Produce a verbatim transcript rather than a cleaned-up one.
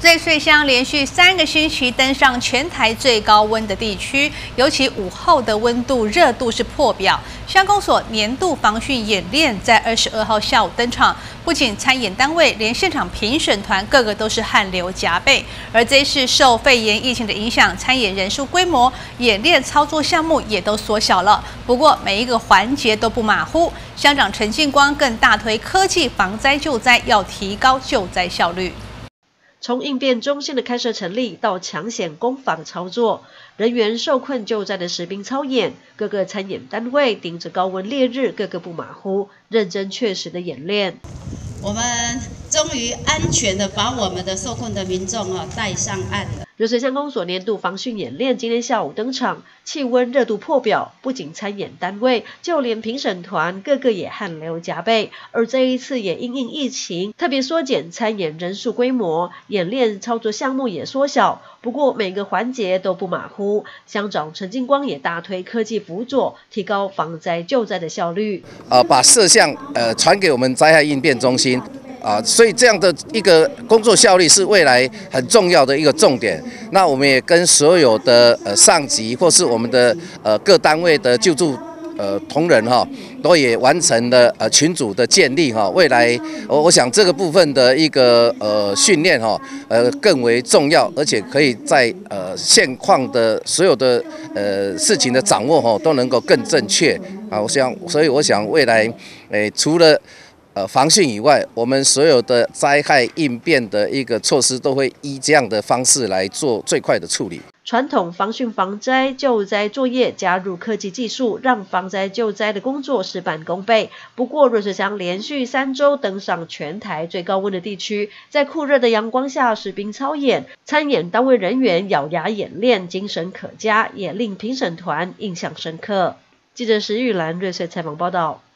瑞穗乡连续三个星期登上全台最高温的地区，尤其午后的温度热度是破表。乡公所年度防汛演练在二十二号下午登场，不仅参演单位，连现场评审团个个都是汗流浃背。而这一次受肺炎疫情的影响，参演人数规模、演练操作项目也都缩小了。不过每一个环节都不马虎，乡长陈进光更大推科技防灾救灾，要提高救灾效率。 从应变中心的开设成立到抢险攻防操作，人员受困救灾的实兵操演，各个参演单位顶着高温烈日，个个不马虎，认真确实的演练。 我们终于安全的把我们的受困的民众啊带上岸了。 热水乡公所年度防汛演练今天下午登场，气温热度破表，不仅参演单位，就连评审团个个也汗流浃背。而这一次也因应疫情，特别缩减参演人数规模，演练操作项目也缩小。不过每个环节都不马虎，乡长陈进光也大推科技辅佐，提高防灾救灾的效率。 呃，把摄像呃传给我们灾害应变中心。 啊，所以这样的一个工作效率是未来很重要的一个重点。那我们也跟所有的呃上级或是我们的呃各单位的救助呃同仁哈，都也完成了呃群组的建立哈。未来我我想这个部分的一个呃训练哈，呃更为重要，而且可以在呃现况的所有的呃事情的掌握哈，都能够更正确啊。我想，所以我想未来诶除了 呃，防汛以外，我们所有的灾害应变的一个措施，都会依这样的方式来做最快的处理。 传统防汛防灾救灾作业加入科技技术，让防灾救灾的工作事半功倍。不过，瑞穗乡连续三周登上全台最高温的地区，在酷热的阳光下实兵操演，参演单位人员咬牙演练，精神可嘉，也令评审团印象深刻。记者石玉兰瑞穗采访报道。